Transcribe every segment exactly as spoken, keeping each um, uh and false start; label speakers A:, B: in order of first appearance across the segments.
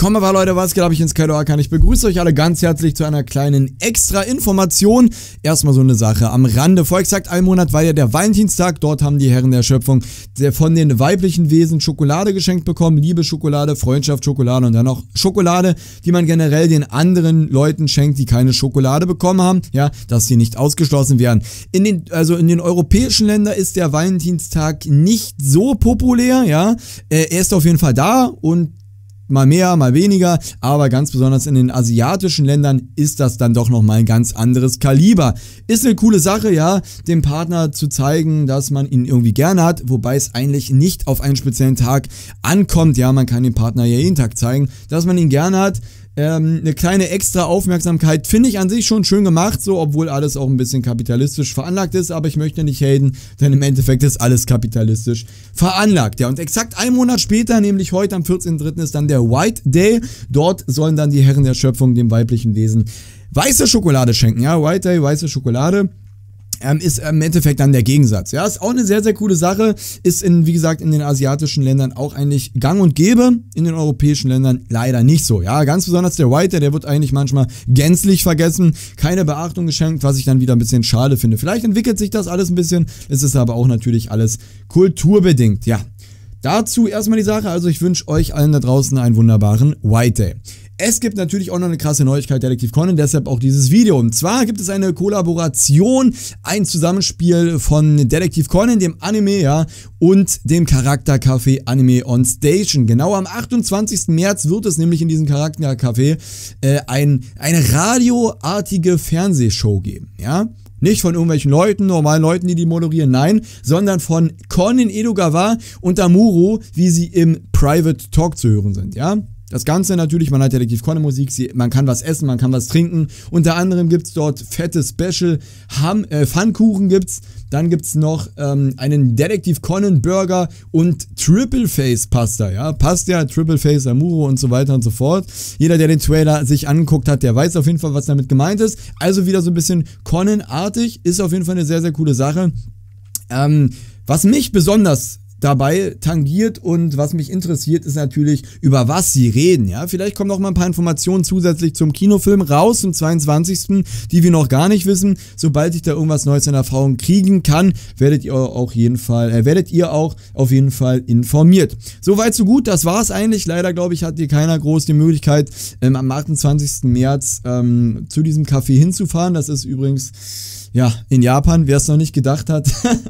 A: Komm aber Leute, was geht, hab ich ins Kaido Akan. Ich begrüße euch alle ganz herzlich zu einer kleinen Extra-Information. Erstmal so eine Sache am Rande. Vor exakt einem Monat war ja der Valentinstag. Dort haben die Herren der Schöpfung von den weiblichen Wesen Schokolade geschenkt bekommen. Liebe Schokolade, Freundschaft, Schokolade und dann noch Schokolade, die man generell den anderen Leuten schenkt, die keine Schokolade bekommen haben. Ja, dass sie nicht ausgeschlossen werden. In den, also in den europäischen Ländern ist der Valentinstag nicht so populär. Ja, er ist auf jeden Fall da und mal mehr, mal weniger, aber ganz besonders in den asiatischen Ländern ist das dann doch nochmal ein ganz anderes Kaliber. Ist eine coole Sache, ja, dem Partner zu zeigen, dass man ihn irgendwie gerne hat, wobei es eigentlich nicht auf einen speziellen Tag ankommt. Ja, man kann dem Partner ja jeden Tag zeigen, dass man ihn gerne hat. Ähm, eine kleine extra Aufmerksamkeit finde ich an sich schon schön gemacht, so, obwohl alles auch ein bisschen kapitalistisch veranlagt ist, aber ich möchte nicht haten, denn im Endeffekt ist alles kapitalistisch veranlagt. Ja, und exakt einen Monat später, nämlich heute am vierzehnten dritten ist dann der White Day. Dort sollen dann die Herren der Schöpfung dem weiblichen Wesen weiße Schokolade schenken. Ja, White Day, weiße Schokolade. Ähm, ist im Endeffekt dann der Gegensatz. Ja, ist auch eine sehr, sehr coole Sache. Ist in, wie gesagt, in den asiatischen Ländern auch eigentlich gang und gäbe. In den europäischen Ländern leider nicht so. Ja, ganz besonders der White, der wird eigentlich manchmal gänzlich vergessen. Keine Beachtung geschenkt, was ich dann wieder ein bisschen schade finde. Vielleicht entwickelt sich das alles ein bisschen. Es ist aber auch natürlich alles kulturbedingt. Ja, dazu erstmal die Sache. Also ich wünsche euch allen da draußen einen wunderbaren White Day. Es gibt natürlich auch noch eine krasse Neuigkeit, Detektiv Conan, deshalb auch dieses Video. Und zwar gibt es eine Kollaboration, ein Zusammenspiel von Detektiv Conan, dem Anime, ja, und dem Charaktercafé Anime on Station. Genau am achtundzwanzigsten März wird es nämlich in diesem Charaktercafé äh, ein, eine radioartige Fernsehshow geben, ja. Nicht von irgendwelchen Leuten, normalen Leuten, die die moderieren, nein, sondern von Conan Edogawa und Amuro, wie sie im Private Talk zu hören sind, ja. Das Ganze natürlich, man hat Detektiv Conan Musik, man kann was essen, man kann was trinken. Unter anderem gibt es dort fette Special, Ham, äh, Pfannkuchen gibt's. Dann gibt es noch ähm, einen Detektiv Conan Burger und Triple Face Pasta. Ja, Pasta, Triple Face, Amuro und so weiter und so fort. Jeder, der den Trailer sich angeguckt hat, der weiß auf jeden Fall, was damit gemeint ist. Also wieder so ein bisschen Conan-artig, ist auf jeden Fall eine sehr, sehr coole Sache. Ähm, was mich besonders dabei tangiert und was mich interessiert, ist natürlich, über was sie reden, ja. Vielleicht kommen noch mal ein paar Informationen zusätzlich zum Kinofilm raus, zum zweiundzwanzigsten, die wir noch gar nicht wissen. Sobald ich da irgendwas Neues in Erfahrung kriegen kann, werdet ihr auch jeden Fall, äh, werdet ihr auch auf jeden Fall informiert. Soweit so gut, das war's eigentlich. Leider, glaube ich, hat hier keiner groß die Möglichkeit, ähm, am achtundzwanzigsten März ähm, zu diesem Café hinzufahren. Das ist übrigens, ja, in Japan, wer es noch nicht gedacht hat.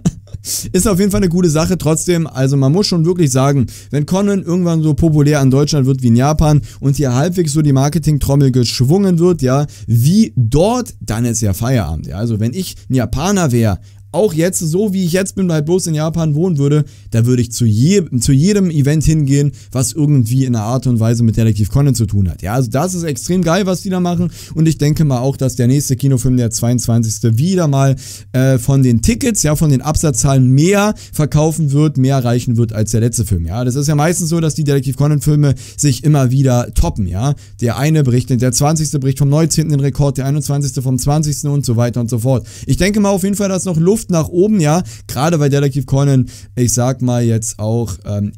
A: Ist auf jeden Fall eine gute Sache, trotzdem, also man muss schon wirklich sagen, wenn Conan irgendwann so populär in Deutschland wird wie in Japan und hier halbwegs so die Marketingtrommel geschwungen wird, ja, wie dort, dann ist ja Feierabend, ja, also wenn ich ein Japaner wäre, auch jetzt, so wie ich jetzt bin, weil bloß in Japan wohnen würde, da würde ich zu, je, zu jedem Event hingehen, was irgendwie in einer Art und Weise mit Detektiv Conan zu tun hat. Ja, also das ist extrem geil, was die da machen und ich denke mal auch, dass der nächste Kinofilm, der zweiundzwanzigste wieder mal äh, von den Tickets, ja, von den Absatzzahlen mehr verkaufen wird, mehr erreichen wird als der letzte Film, ja. Das ist ja meistens so, dass die Detektiv Conan Filme sich immer wieder toppen, ja. Der eine berichtet, der zwanzigste bricht vom neunzehnten den Rekord, der einundzwanzigste vom zwanzigsten und so weiter und so fort. Ich denke mal auf jeden Fall, dass noch Luft nach oben, ja, gerade weil Detektiv Conan, ich sag mal jetzt auch ähm,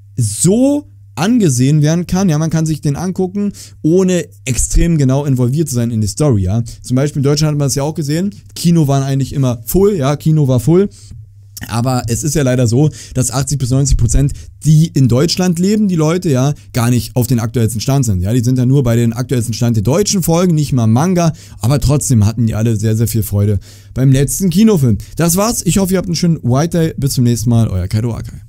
A: so angesehen werden kann, ja, man kann sich den angucken, ohne extrem genau involviert zu sein in die Story, ja. Zum Beispiel in Deutschland hat man das ja auch gesehen, Kino waren eigentlich immer full, ja, Kino war full. Aber es ist ja leider so, dass achtzig bis neunzig Prozent, die in Deutschland leben, die Leute, ja, gar nicht auf den aktuellsten Stand sind. Ja, die sind ja nur bei den aktuellsten Stand der deutschen Folgen, nicht mal Manga. Aber trotzdem hatten die alle sehr, sehr viel Freude beim letzten Kinofilm. Das war's. Ich hoffe, ihr habt einen schönen White Day. Bis zum nächsten Mal. Euer Kaido Akai.